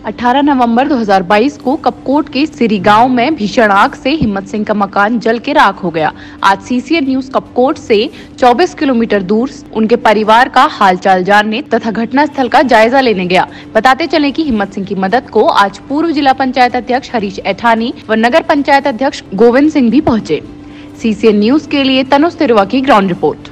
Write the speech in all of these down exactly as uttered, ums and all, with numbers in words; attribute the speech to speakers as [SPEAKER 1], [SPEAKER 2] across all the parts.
[SPEAKER 1] अठारह नवंबर दो हज़ार बाईस को कपकोट के सिरी गांव में भीषण आग से हिम्मत सिंह का मकान जल के राख हो गया। आज सीसीएन न्यूज कपकोट से चौबीस किलोमीटर दूर उनके परिवार का हालचाल जानने तथा घटनास्थल का जायजा लेने गया। बताते चले कि हिम्मत सिंह की मदद को आज पूर्व जिला पंचायत अध्यक्ष हरीश ऐठानी व नगर पंचायत अध्यक्ष गोविंद सिंह भी पहुँचे। सीसीएन न्यूज के लिए तनुज तिरुवा की ग्राउंड रिपोर्ट।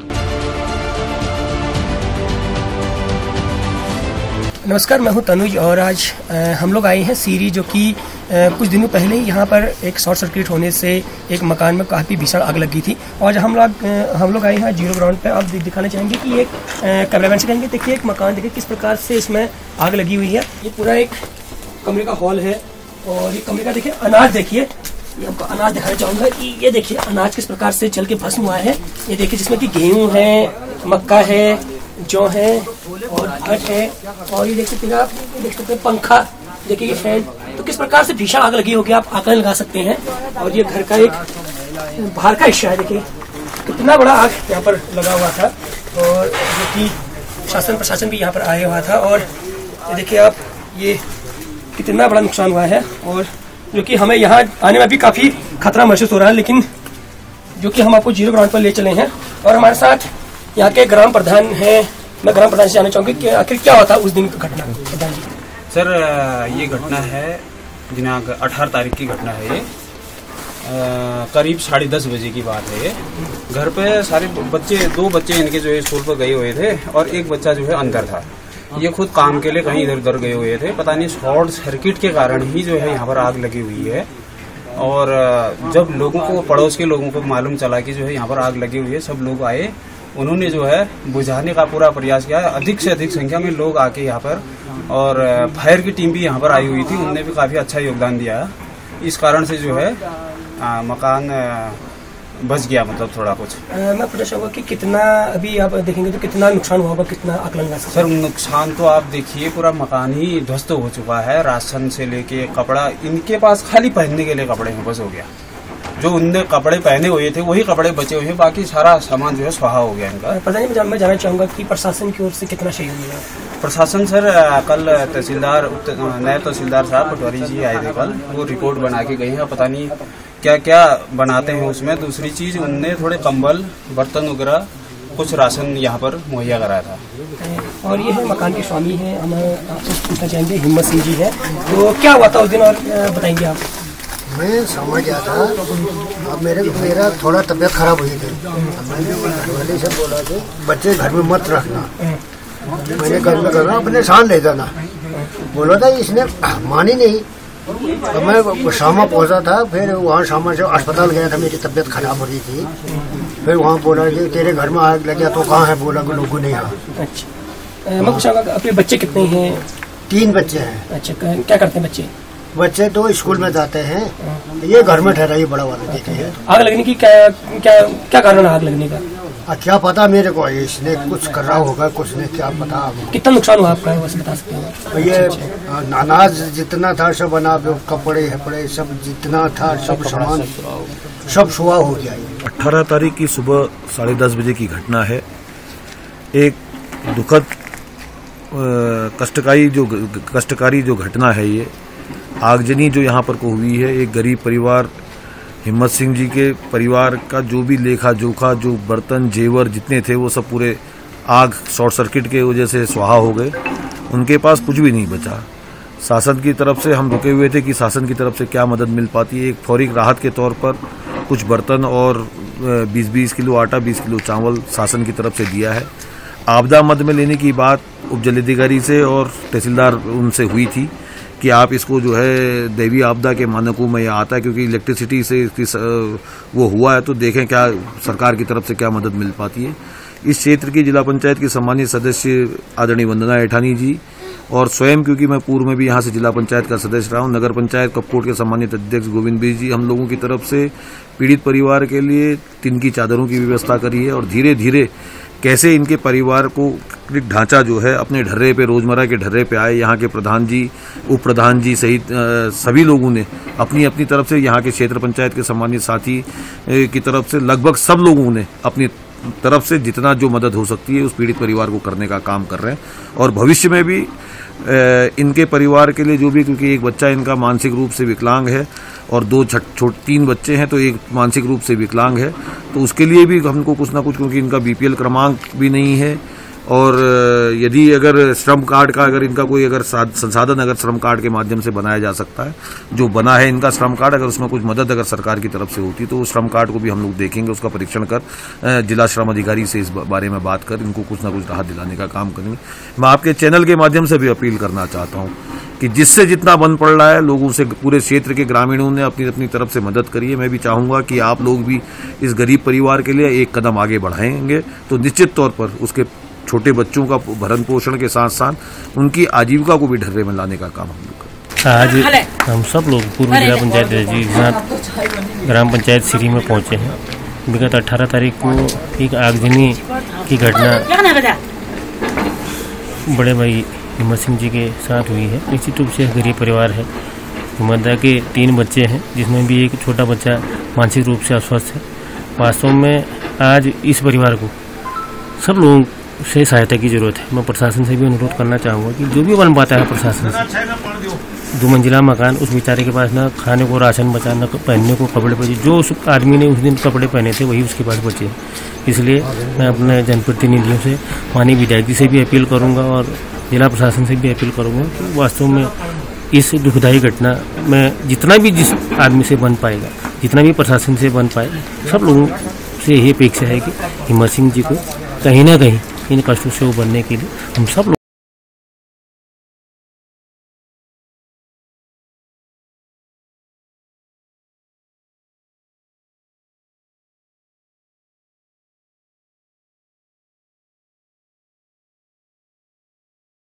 [SPEAKER 2] नमस्कार, मैं हूं तनुज और आज आ, हम लोग आए हैं सीरी, जो कि कुछ दिनों पहले ही यहाँ पर एक शॉर्ट सर्किट होने से एक मकान में काफ़ी भीषण आग लगी थी। और हम लोग हम लोग आए हैं जीरो ग्राउंड पे। आप दिखाना चाहेंगे कि एक कैमरामैन से कहेंगे, देखिए एक मकान, देखिए किस प्रकार से इसमें आग लगी हुई है। ये पूरा एक कमरे का हॉल है और ये कमरे का देखिए अनाज, देखिए ये आपको अनाज दिखाना चाहूँगा कि ये देखिए अनाज किस प्रकार से जल के भस्म हुआ है। ये देखिए जिसमें कि गेहूँ है, मक्का है, जौ है और भट है। और ये देख सकते हैं आप, देख सकते हैं पंखा, देखिए ये फैन। तो किस प्रकार से भीषण आग लगी होगी आप आकलन लगा सकते हैं। और ये घर का एक बाहर का हिस्सा है, देखिए कितना बड़ा आग यहाँ पर लगा हुआ था और जो कि शासन प्रशासन भी यहाँ पर आया हुआ था। और ये देखिए आप, ये कितना बड़ा नुकसान हुआ है और जो कि हमें यहाँ आने में भी काफ़ी खतरा महसूस हो रहा है। लेकिन जो कि हम आपको जीरो ग्राउंड पर ले चले हैं और हमारे साथ यहाँ के ग्राम प्रधान हैं। मैं ग्राम प्रधान से जानना चाहूँगी कि आखिर क्या होता उस दिन की घटना। प्रधान जी
[SPEAKER 3] सर, ये घटना है दिनांक अठारह तारीख की घटना है। ये आ, करीब साढ़े दस बजे की बात है। ये घर पे सारे बच्चे, दो बच्चे इनके जो है स्कूल पर गए हुए थे और एक बच्चा जो है अंदर था। ये खुद काम के लिए कहीं इधर उधर गए हुए थे। पता नहीं शॉर्ट सर्किट के कारण ही जो है यहाँ पर आग लगी हुई है। और जब लोगों को, पड़ोस के लोगों को मालूम चला कि जो है यहाँ पर आग लगी हुई है, सब लोग आए। उन्होंने जो है बुझाने का पूरा प्रयास किया। अधिक से अधिक संख्या में लोग आके यहाँ पर, और फायर की टीम भी यहाँ पर आई हुई थी, उनने भी काफ़ी अच्छा योगदान दिया। इस कारण से जो है आ, मकान बच गया, मतलब थोड़ा कुछ।
[SPEAKER 2] आ, मैं पूछना चाहूँगा कि कितना, अभी आप देखेंगे तो कितना नुकसान हुआ होगा, कितना आकलन लगा सकते हैं?
[SPEAKER 3] सर नुकसान तो आप देखिए, पूरा मकान ही ध्वस्त हो चुका है। राशन से लेके कपड़ा, इनके पास खाली पहनने के लिए कपड़े हैं, बस हो गया। जो उनने कपड़े पहने हुए थे वही कपड़े बचे हुए हैं, बाकी सारा सामान जो है स्वाहा हो गया इनका।
[SPEAKER 2] पता नहीं, मैं जानना चाहूँगा कि प्रशासन की ओर से कितना सहयोग मिला?
[SPEAKER 3] प्रशासन सर, कल तहसीलदार, नए तहसीलदार साहब पटवारी जी आए थे कल, वो रिपोर्ट बना के गए हैं। पता नहीं क्या क्या बनाते हैं उसमें। दूसरी चीज, उनने थोड़े कंबल, बर्तन वगैरह, कुछ राशन यहाँ पर मुहैया कराया था।
[SPEAKER 2] और ये है मकान के स्वामी हैं, हम आपसे पूछना चाहेंगे, हिम्मत सिंह जी है। तो क्या हुआ था उस दिन और बताएंगे आप?
[SPEAKER 4] मैं समझ गया था। अब मेरे मेरा थोड़ा तबीयत खराब हुई थी। मैंने घरवाले से बोला कि बच्चे घर में मत रखना, मैंने घर में करना, अपने साथ ले जाना बोला था। इसने मानी नहीं। अब मैं शामा पहुंचा था, फिर वहाँ शामा से अस्पताल गया था, मेरी तबीयत खराब हो रही थी। फिर वहाँ बोला कि तेरे घर में आग लग गया, तो कहाँ है? बोला कि लोगों ने यहाँ।
[SPEAKER 2] अच्छा, मैं पूछूंगा आपके बच्चे कितने हैं?
[SPEAKER 4] तीन बच्चे हैं।
[SPEAKER 2] अच्छा, क्या करते हैं बच्चे?
[SPEAKER 4] बच्चे तो स्कूल में जाते हैं, ये घर में ठहरा, ये बड़ा वाला देखे है।
[SPEAKER 2] आग लगने की क्या क्या क्या कारण है आग लगने का?
[SPEAKER 4] आ, क्या पता मेरे को, इसने कुछ कर रहा होगा, कुछ ने, क्या पता।
[SPEAKER 2] कितना नुकसान हुआ आपका, बस बता सकते हैं?
[SPEAKER 4] ये अनाज जितना था सब बना, कपड़े हपड़े सब जितना था, सब सामान सब सुहा हो गया।
[SPEAKER 5] अठारह तारीख की सुबह साढ़े दस बजे की घटना है। एक दुखद कष्टकारी जो कष्टकारी जो घटना है, ये आगजनी जो यहाँ पर को हुई है। एक गरीब परिवार, हिम्मत सिंह जी के परिवार का जो भी लेखा जोखा, जो बर्तन जेवर जितने थे, वो सब पूरे आग शॉर्ट सर्किट के वजह से स्वाहा हो गए। उनके पास कुछ भी नहीं बचा। शासन की तरफ से हम रुके हुए थे कि शासन की तरफ से क्या मदद मिल पाती है। एक फौरी राहत के तौर पर कुछ बर्तन और बीस बीस किलो आटा, बीस किलो चावल शासन की तरफ से दिया है। आपदा मद में लेने की बात उप जिलाधिकारी से और तहसीलदार उनसे हुई थी कि आप इसको जो है दैवीय आपदा के मानकों में यह आता है, क्योंकि इलेक्ट्रिसिटी से इसकी वो हुआ है, तो देखें क्या सरकार की तरफ से क्या मदद मिल पाती है। इस क्षेत्र की जिला पंचायत की सम्मानित सदस्य आदरणीय वंदना ऐठानी जी और स्वयं, क्योंकि मैं पूर्व में भी यहाँ से जिला पंचायत का सदस्य रहा हूँ, नगर पंचायत कपकोट के सम्मानित अध्यक्ष गोविंद भाई जी, हम लोगों की तरफ से पीड़ित परिवार के लिए तिन की चादरों की व्यवस्था करी है। और धीरे धीरे कैसे इनके परिवार को ढांचा जो है अपने ढर्रे पे, रोजमर्रा के ढर्रे पे आए। यहाँ के प्रधान जी, उप प्रधान जी सहित सभी लोगों ने अपनी अपनी तरफ से, यहाँ के क्षेत्र पंचायत के सम्मानित साथी की तरफ से लगभग सब लोगों ने अपनी तरफ से जितना जो मदद हो सकती है उस पीड़ित परिवार को करने का काम कर रहे हैं। और भविष्य में भी इनके परिवार के लिए जो भी, क्योंकि एक बच्चा इनका मानसिक रूप से विकलांग है और दो छोटे तीन बच्चे हैं, तो एक मानसिक रूप से विकलांग है, तो उसके लिए भी हमको कुछ ना कुछ, क्योंकि इनका बीपीएल क्रमांक भी नहीं है, और यदि अगर श्रम कार्ड का अगर इनका कोई अगर संसाधन अगर श्रम कार्ड के माध्यम से बनाया जा सकता है, जो बना है इनका श्रम कार्ड, अगर उसमें कुछ मदद अगर सरकार की तरफ से होती तो उस श्रम कार्ड को भी हम लोग देखेंगे, उसका परीक्षण कर जिला श्रम अधिकारी से इस बारे में बात कर इनको कुछ ना कुछ राहत दिलाने का काम करेंगे। मैं आपके चैनल के माध्यम से भी अपील करना चाहता हूँ कि जिससे जितना बन पड़ रहा है लोगों से, पूरे क्षेत्र के ग्रामीणों ने अपनी अपनी तरफ से मदद करिए। मैं भी चाहूँगा कि आप लोग भी इस गरीब परिवार के लिए एक कदम आगे बढ़ाएंगे तो निश्चित तौर पर उसके छोटे बच्चों का भरण पोषण के साथ साथ उनकी आजीविका को भी ढर्रे में लाने का काम हम लोग करें।
[SPEAKER 6] आज हम सब लोग पूर्व जिला पंचायत जी के साथ ग्राम पंचायत सीरी में पहुंचे हैं। विगत अठारह तारीख को एक आगजनी की घटना बड़े भाई हिम्मत सिंह जी के साथ हुई है। निश्चित रूप से गरीब परिवार है। हिम्मतदा के तीन बच्चे हैं, जिसमें भी एक छोटा बच्चा मानसिक रूप से अस्वस्थ है। वास्तव में आज इस परिवार को सब लोगों से सहायता की जरूरत है। मैं प्रशासन से भी अनुरोध करना चाहूँगा कि जो भी बन पाता है प्रशासन से, दो मंजिला मकान, उस बेचारे के पास ना खाने को राशन बचा, न पहनने को कपड़े बचे। जो उस आदमी ने उस दिन कपड़े पहने थे वही उसके पास बचे। इसलिए मैं अपने जनप्रतिनिधियों से, माननीय विधायक जी से भी अपील करूँगा और जिला प्रशासन से भी अपील करूँगा कि वास्तव में इस दुखदायी घटना में जितना भी जिस आदमी से बन पाएगा, जितना भी प्रशासन से बन पाए, सब लोगों से यही अपेक्षा है कि हिम्मत सिंह जी को कहीं ना कहीं इन कष्टों से उबरने के लिए हम सब लोग